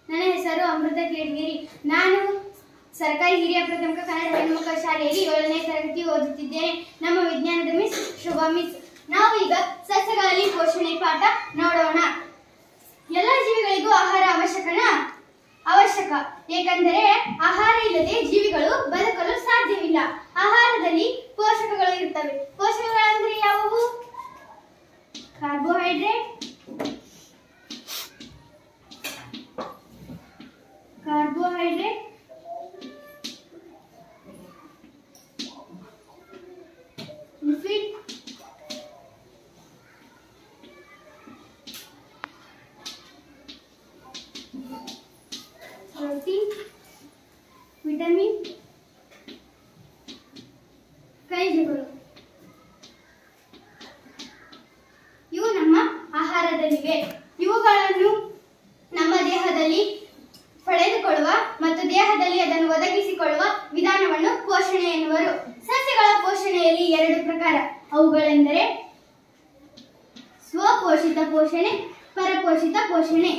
ನನ್ನ ಹೆಸರು ಅಮೃತ ಕೇಳ್ಗಿರಿ. ನಾನು ಸರ್ಕಾರಿ ಹಿರಿಯ ಪ್ರಾಥಮಿಕ ಕನ್ನಡ ಹೆಣ್ಣುಮಕ್ಕಳ ಶಾಲೆಯಲ್ಲಿ 7ನೇ ತರಗತಿ ಓದುತ್ತಿದ್ದೇನೆ. ನಮ್ಮ ವಿಜ್ಞಾನದ ಮಿಸ್ ಶುಭ ಮಿಸ್. ನಾವು ಈಗ ಸಸ್ಯಗಳಲ್ಲಿ ಪೋಷಣೆ ಪಾಠ ನೋಡೋಣ. ಎಲ್ಲ ಜೀವಿಗಳಿಗೂ ಆಹಾರ ಅವಶ್ಯಕ. ಏಕೆಂದರೆ ಆಹಾರ ಇಲ್ಲದೆ ಜೀವಿಗಳು ಬದುಕಲು ಸಾಧ್ಯವಿಲ್ಲ. ಆಹಾರದಲ್ಲಿ ಪೋಷಕಗಳು ಇರುತ್ತವೆ. ಪೋಷಕಗಳೆಂದರೆ ಯಾವುವು? ಕಾರ್ಬೋಹೈಡ್ರೇಟ್, ಲಿಪಿಡ್, ಪ್ರೋಟೀನ್, ವಿಟಮಿನ್, ಖನಿಜಗಳು. ಇವು ನಮ್ಮ ಆಹಾರದಲ್ಲಿವೆ. ಇವುಗಳನ್ನು ನಮ್ಮ ದೇಹದಲ್ಲಿ ಪಡೆದುಕೊಳ್ಳುವ ಮತ್ತು ದೇಹದಲ್ಲಿ ಅದನ್ನು ಒದಗಿಸಿಕೊಳ್ಳುವ ವಿಧಾನವನ್ನು ಪೋಷಣೆ ಎನ್ನುವರು. ಸಸ್ಯಗಳ ಪೋಷಣೆಯಲ್ಲಿ 2 ಪ್ರಕಾರ. ಅವುಗಳೆಂದರೆ ಸ್ವಪೋಷಿತ ಪೋಷಣೆ, ಪರಪೋಷಿತ ಪೋಷಣೆ.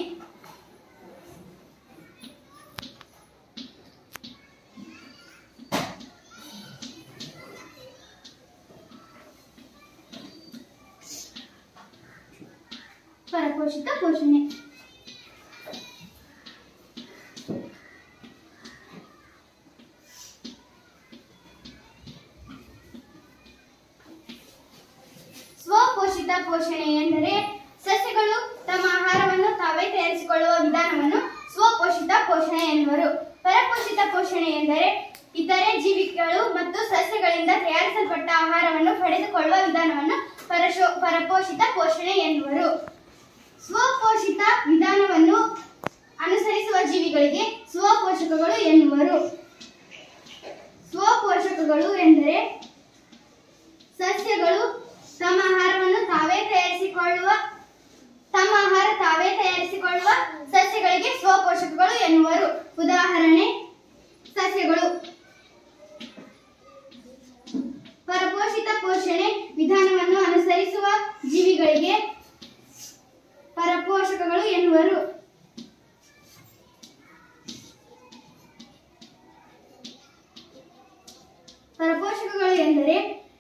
ಪರಪೋಷಿತ ಪೋಷಣೆ ಸ್ವಪೋಷಿತ ಪೋಷಣೆ ಎಂದರೆ ಸಸ್ಯಗಳು ತಮ್ಮ ಆಹಾರವನ್ನು ತಾವೇ ತಯಾರಿಸಿಕೊಳ್ಳುವ ವಿಧಾನವನ್ನು ಸ್ವಪೋಷಿತ ಪೋಷಣೆ ಎನ್ನುವರು. ಪರಪೋಷಿತ ಪೋಷಣೆ ಎಂದರೆ ಇತರೆ ಜೀವಿಗಳು ಮತ್ತು ಸಸ್ಯಗಳಿಂದ ತಯಾರಿಸಲ್ಪಟ್ಟ ಆಹಾರವನ್ನು ಪಡೆದುಕೊಳ್ಳುವ ವಿಧಾನವನ್ನು ಪರಪೋಷಿತ ಪೋಷಣೆ ಎನ್ನುವರು. ಸ್ವಪೋಷಿತ ವಿಧಾನವನ್ನು ಅನುಸರಿಸುವ ಜೀವಿಗಳಿಗೆ ಸ್ವಪೋಷಕಗಳು ಎನ್ನುವರು. ಸ್ವಪೋಷಕಗಳು ಎಂದರೆ ಸಸ್ಯಗಳು ತಮ್ಮ ಆಹಾರ ತಾವೇ ತಯಾರಿಸಿಕೊಳ್ಳುವ ಸಸ್ಯಗಳಿಗೆ ಸ್ವಪೋಷಕಗಳು ಎನ್ನುವರು. ಉದಾಹರಣೆ ಸಸ್ಯಗಳು. ಪರಪೋಷಿತ ಪೋಷಣೆ ವಿಧಾನವನ್ನು ಅನುಸರಿಸುವ ಜೀವಿಗಳಿಗೆ ಪರಪೋಷಕಗಳು ಎನ್ನುವರು. ಪರಪೋಷಕಗಳು ಎಂದರೆ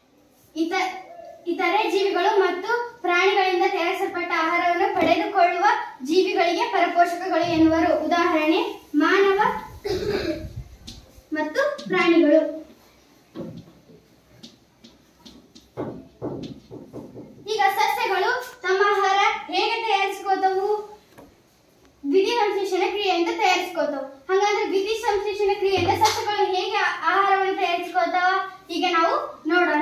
ಇತರೆ ಜೀವಿಗಳು ಮತ್ತು ಪ್ರಾಣಿಗಳಿಂದ ತಯಾರಿಸಲ್ಪಟ್ಟ ಆಹಾರವನ್ನು ಪಡೆದುಕೊಳ್ಳುವ ಜೀವಿಗಳಿಗೆ ಪರಪೋಷಕಗಳು ಎನ್ನುವರು. ಉದಾಹರಣೆ ಮಾನವ ಮತ್ತು ಪ್ರಾಣಿಗಳು. ಈಗ ಸಸ್ಯಗಳು ತಮ್ಮ ಆಹಾರ ಹೇಗೆ ತಯಾರಿಸಿಕೋತವು? ದ್ಯುತಿಸಂಶ್ಲೇಷಣ ಕ್ರಿಯೆಯಿಂದ ತಯಾರಿಸಿಕೋತವು. ಹಾಗಾದ್ರೆ ದ್ಯುತಿಸಂಶ್ಲೇಷಣ ಕ್ರಿಯೆಯಿಂದ ಸಸ್ಯಗಳು ಹೇಗೆ ಆಹಾರವನ್ನು ತಯಾರಿಸಿಕೋತಾವ ಈಗ ನಾವು ನೋಡೋಣ.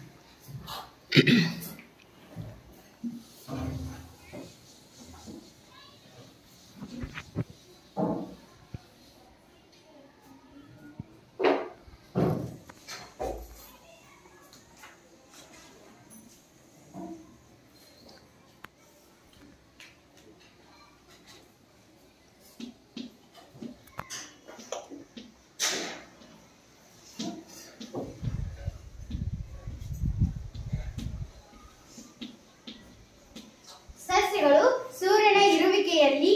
ಸಸ್ಯಗಳು ಸೂರ್ಯನ ಇರುವಿಕೆಯಲ್ಲಿ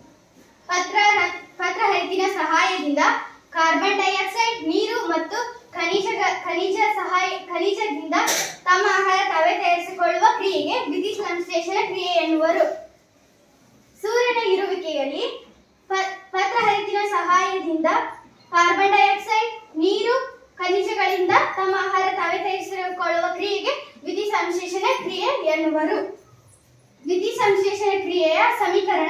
ಪತ್ರಹರಿತಿನ ಸಹಾಯದಿಂದ ಕಾರ್ಬನ್ ಡೈಆಕ್ಸೈಡ್, ನೀರು ಮತ್ತು ಖನಿಜದಿಂದ ತಮ್ಮ ಆಹಾರ ತಾವೇ ತಯಾರಿಸಿಕೊಳ್ಳುವ ಕ್ರಿಯೆಗೆ ದ್ಯುತಿಸಂಶ್ಲೇಷಣ ಕ್ರಿಯೆ ಎನ್ನುವರು. ಸೂರ್ಯನ ಇರುವಿಕೆಯಲ್ಲಿ ಪತ್ರಹರಿತಿನ ಸಹಾಯದಿಂದ ಕಾರ್ಬನ್ ಡೈಆಕ್ಸೈಡ್, ನೀರು, ಖನಿಜಗಳಿಂದ ತಮ್ಮ ಆಹಾರ ತಾವೇ ತಯಾರಿಸಿಕೊಳ್ಳುವ ಕ್ರಿಯೆಗೆ ದ್ಯುತಿಸಂಶ್ಲೇಷಣ ಕ್ರಿಯೆ ಎನ್ನುವರು. ದ್ಯುತಿಸಂಶ್ಲೇಷಣ ಕ್ರಿಯೆಯ ಸಮೀಕರಣ.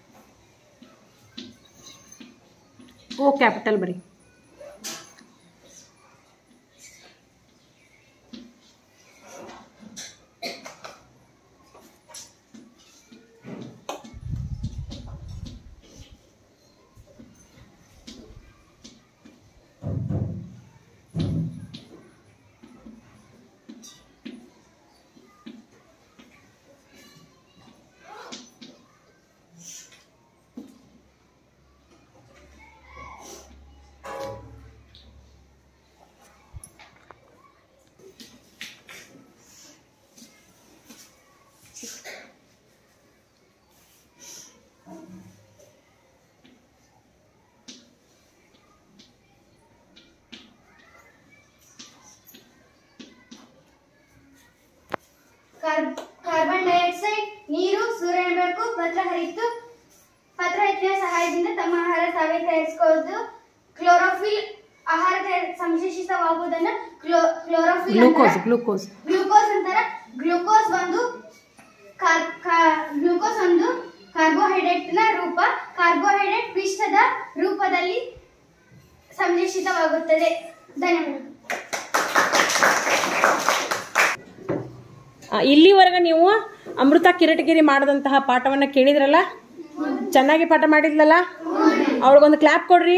ಓ ಕ್ಯಾಪಿಟಲ್ ಬರಿ. ತಯಾರಿಸಿಕೊಳ್ಳುವುದು. ಕ್ಲೋರೋಫಿಲ್ ಆಹಾರ ಸಂಶ್ಲೇಷಿತವಾಗುವುದನ್ನು ಕ್ಲೋರೋಫಿಲ್ ಗ್ಲೂಕೋಸ್ ಅಂತಾರ. ಗ್ಲೂಕೋಸ್ ಒಂದು ಕಾರ್ಬೋಹೈಡ್ರೇಟ್ ನ ರೂಪ. ಕಾರ್ಬೋಹೈಡ್ರೇಟ್ ಪಿಷ್ಟದ ರೂಪದಲ್ಲಿ ಸಂಶ್ಲೇಷಿತವಾಗುತ್ತದೆ. ಧನ್ಯವಾದ. ಇಲ್ಲಿವರೆಗೆ ನೀವು ಅಮೃತ ಕಿರೀಟಗಿರಿ ಮಾಡಿದಂತಹ ಪಾಠವನ್ನು ಕೇಳಿದ್ರಲ್ಲ, ಚೆನ್ನಾಗಿ ಪಾಠ ಮಾಡಿದ್ಲಲ್ಲ, ಅವಳಿಗೊಂದು ಕ್ಲಾಪ್ ಕೊಡ್ರಿ.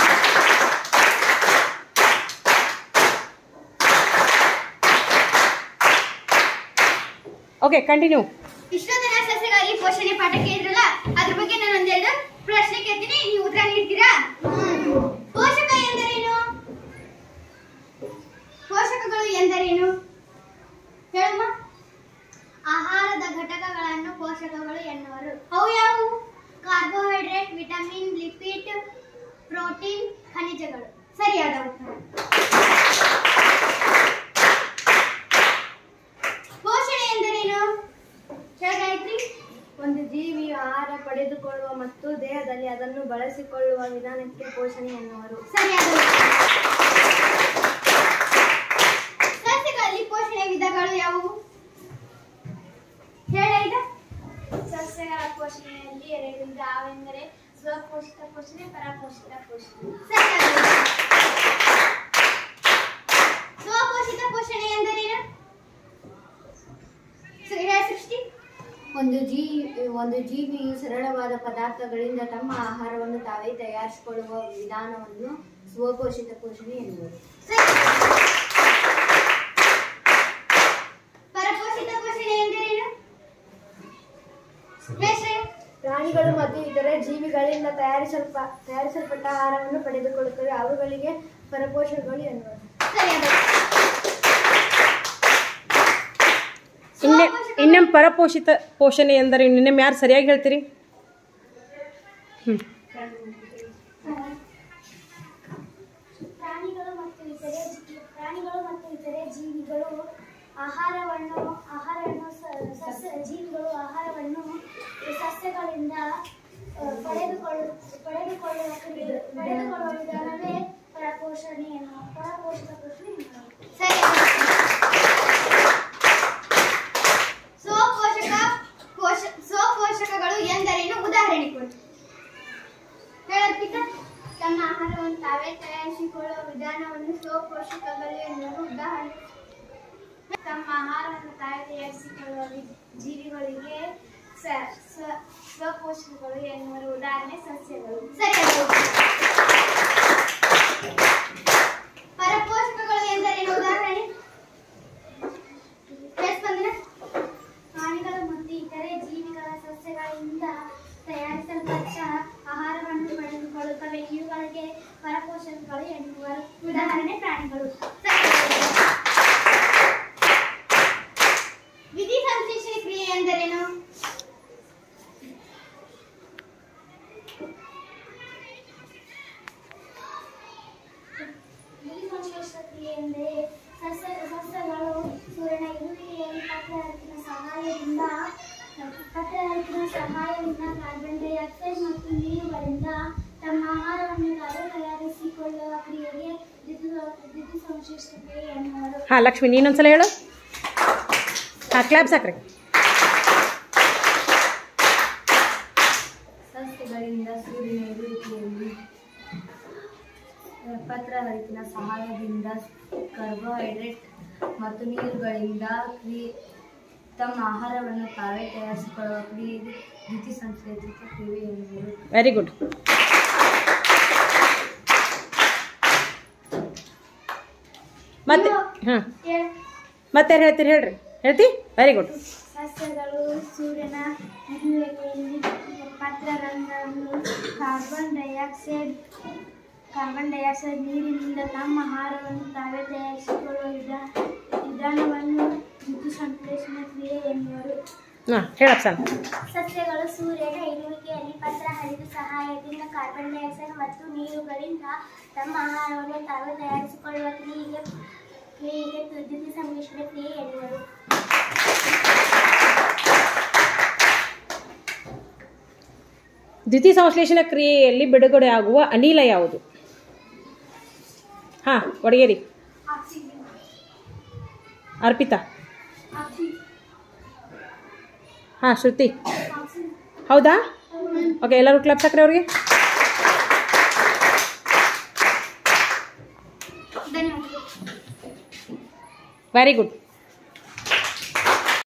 Okay, continue. ಇಷ್ಟೊಂದೆಲ್ಲ ಸಸ್ಯಗಳಲ್ಲಿ ಪೋಷಣೆ ಪಾಠ ಕೇಳಿದ್ರಲ್ಲ, ಅದ್ರ ಬಗ್ಗೆ ನಾನು ಒಂದೆರಡು ಪ್ರಶ್ನೆ ಕೇಳ್ತೀನಿ, ನೀವು ಉತ್ತರ ನೀಡ್ತೀರಾ? ಪೋಷಕ ಎಂದರೇನು? ಪೋಷಕಗಳು ಎಂದರೇನು ಹೇಳಮ್ಮ. ಆಹಾರದ ಘಟಕಗಳನ್ನು ಪೋಷಕಗಳು ಎನ್ನುವರು. ಅವು ಯಾವುವು? ಕಾರ್ಬೋಹೈಡ್ರೇಟ್, ವಿಟಮಿನ್, ಲಿಪಿಡ್, ಪ್ರೋಟೀನ್, ಖನಿಜಗಳು. ಸರಿಯಾದ ಉತ್ತರ. ಪೋಷಣೆ ಎಂದರೇನು ಹೇಗಾಯ್ತ್ರಿ? ಒಂದು ಜೀವಿಯು ಆಹಾರ ಪಡೆದುಕೊಳ್ಳುವ ಮತ್ತು ದೇಹದಲ್ಲಿ ಅದನ್ನು ಬಳಸಿಕೊಳ್ಳುವ ವಿಧಾನಕ್ಕೆ ಪೋಷಣೆ ಎನ್ನುವರು. ಸರಿಯಾದ ಉತ್ತರ. ಸಸ್ಯಗಳಲ್ಲಿ ಪೋಷಣೆಯ ವಿಧಗಳು ಯಾವುವು ಹೇಳೈದ? ಸಸ್ಯಗಳ ಪೋಷಣೆಯಲ್ಲಿ ಎರಡು ವಿಧ. ಅವೆಂದರೆ ಸ್ವಪೋಷಿತ ಪೋಷಣೆ, ಪರಪೋಷಿತ ಪೋಷಣೆ. ಸರಿಯಾದ ಉತ್ತರ. ಸ್ವಪೋಷಿತ ಪೋಷಣೆ ಎಂದರೇನು? ಸೃಷ್ಟಿ. ಒಂದು ಜೀವಿಯು ಸರಳವಾದ ಪದಾರ್ಥಗಳಿಂದ ತಮ್ಮ ಆಹಾರವನ್ನು ತಾವೇ ತಯಾರಿಸಿಕೊಳ್ಳುವ ವಿಧಾನವನ್ನು ಸ್ವಪೋಷಿತ ಪೋಷಣೆ ಎನ್ನುವರು. ಪರಪೋಷಿತ ಪೋಷಣೆ ಎಂದರೇನು? ಪ್ರಾಣಿಗಳು ಮತ್ತು ಇತರೆ ಜೀವಿಗಳಿಂದ ತಯಾರಿಸಲ್ಪಟ್ಟ ಆಹಾರವನ್ನು ಪಡೆದುಕೊಳ್ಳುತ್ತವೆ, ಅವುಗಳಿಗೆ ಪರಪೋಷಕಗಳು ಎನ್ನುವರು. ಇನ್ನೊಮ್ಮೆ ಪರಪೋಷಿತ ಪೋಷಣೆ ಎಂದರೆ ಇನ್ನೊಮ್ಮೆ ಯಾರು ಸರಿಯಾಗಿ ಹೇಳ್ತೀರಿ? ಪ್ರಾಣಿಗಳು ಮತ್ತು ಇತರೆ ಜೀವಿಗಳು ಆಹಾರವನ್ನು ಸಸ್ಯಗಳಿಂದ ಪಡೆದುಕೊಳ್ಳುವ ವಿಧಾನವೇ ಪರಪೋಷಿತ ಪೋಷಣೆ. ಸ್ವಪೋಷಕಗಳು ಎಂದರೇನು? ಉದಾಹರಣೆ ಕೊಡಿ. ಹೇಳರ್ಪಿತಾ? ತಮ್ಮ ಆಹಾರವನ್ನು ತಾವೇ ತಯಾರಿಸಿಕೊಳ್ಳುವ ವಿಧಾನವನ್ನು ಸ್ವಪೋಷಕಗಳು ಎನ್ನುವರು. ಉದಾಹರಣೆ, ತಮ್ಮ ಆಹಾರವನ್ನು ತಾವೇ ತಯಾರಿಸಿಕೊಳ್ಳುವ ಜೀವಿಗಳಿಗೆ ಸ್ವಪೋಷಕಗಳು ಎನ್ನುವರು. ಉದಾಹರಣೆ, ಸಸ್ಯಗಳು. ಪರಪೋಷಕಗಳು ಎಂದರೇನು? ಉದಾಹರಣೆ. ಪ್ರಾಣಿಗಳು ಮತ್ತು ಇತರೆ ಜೀವಿಗಳ ಸಸ್ಯಗಳಿಂದ ತಯಾರಿಸಲ್ಪಟ್ಟ ಆಹಾರವನ್ನು ಪಡೆದುಕೊಳ್ಳುತ್ತವೆ, ಇವುಗಳಿಗೆ ಪರಪೋಷಕಗಳು ಎನ್ನುವರು. ಉದಾಹರಣೆ, ಪ್ರಾಣಿಗಳು. ವಿಧಿ ಸಂಶ್ಲೇಷಣೆ ಕ್ರಿಯೆ ಎಂದರೇನು? ವಿಧಿ ಸಂಶ್ಲೇಷಣೆ ಕ್ರಿಯೆ ಎಂದರೆ ಸಸ್ಯಗಳು ಸೂರ್ಯನ ಇರುವಿಕೆಯಲ್ಲಿ ಪತ್ರಹರಿಸಿನ ಸಹಾಯದಿಂದ ಕಾರ್ಬನ್ ಡೈಆಕ್ಸೈಡ್ ಮತ್ತು ನೀರುಗಳಿಂದ ತಮ್ಮ ಆಹಾರವನ್ನು ತಾವೇ ತಯಾರಿಸಿಕೊಳ್ಳುವ ಕ್ರಿಯೆಗೆ ವಿಧಿ ಸಂಶ್ಲೇಷಣೆ ಕ್ರಿಯೆ ಎನ್ನುವರು. ಹಾಂ, ಲಕ್ಷ್ಮಿ ನೀನೊಂದ್ಸಲ ಹೇಳು. ಹಾಂ, ಕ್ಲಾಪ್ ಸಾಕ್ರಿ. ಸಸ್ಯಗಳಿಂದ ಸೂರ್ಯನ ಇರುವಿಕೆಯಲ್ಲಿ ಪತ್ರಹರಿಸಿನ ಸಹಾಯದಿಂದ ಕಾರ್ಬೋಹೈಡ್ರೇಟ್ ಮತ್ತು ನೀರುಗಳಿಂದ ತಮ್ಮ ಆಹಾರವನ್ನು ತಾವೇ ತಯಾರಿಸಿಕೊಳ್ಳುವ ಕ್ರಿಯೆಗೆ ದ್ಯುತಿ ಸಂಶ್ಲೇಷಿತ ಕ್ರಿಯೆ ಎನ್ನುವರು. Very good. ಮತ್ತೆ ಹಾಂ, ಮತ್ತೆ ಹೇಳ್ತೀರಿ? ಹೇಳ್ತಿ. Very good. ಸಸ್ಯಗಳು ಸೂರ್ಯನ ಇರುವಿಕೆಯಲ್ಲಿ ಪತ್ರರಂಧ್ರವನ್ನು ಕಾರ್ಬನ್ ಡೈಆಕ್ಸೈಡ್ ನೀರಿನಿಂದ ತಮ್ಮ ಆಹಾರವನ್ನು ತಾವೇ ತಯಾರಿಸಿಕೊಳ್ಳುವ ವಿಧಾನವನ್ನು ದ್ಯುತಿ ಸಂಶ್ಲೇಷಣೆ ಕ್ರಿಯೆ ಎನ್ನುವರು. ಹಾಂ, ಹೇಳಪ್ಪ. ಸಸ್ಯಗಳು ಸೂರ್ಯನ ಇರುವಿಕೆಯಲ್ಲಿ ಪತ್ರ ಹರಿದ ಸಹಾಯದಿಂದ ಕಾರ್ಬನ್ ಡೈಆಕ್ಸೈಡ್ ಮತ್ತು ನೀರುಗಳಿಂದ ತಮ್ಮ ಆಹಾರವನ್ನು ತಾವೇ ತಯಾರಿಸಿಕೊಳ್ಳುವ ಕ್ರಿಯೆಗೆ ದ್ಯುತಿ ಸಂಶ್ಲೇಷಣೆ ಕ್ರಿಯೆ ಎನ್ನುವರು. ದ್ಯುತಿ ಸಂಶ್ಲೇಷಣ ಕ್ರಿಯೆಯಲ್ಲಿ ಬಿಡುಗಡೆ ಆಗುವ ಅನಿಲ ಯಾವುದು? ಹಾಂ, ಒಡಗೇರಿ. ಅರ್ಪಿತಾ. ಹಾಂ, ಶ್ರುತಿ. ಹೌದಾ? ಓಕೆ, ಎಲ್ಲರೂ ಕ್ಲಬ್ ಸಕ್ರೆ ಅವ್ರಿಗೆ. ಧನ್ಯವಾದಗಳು. Very good.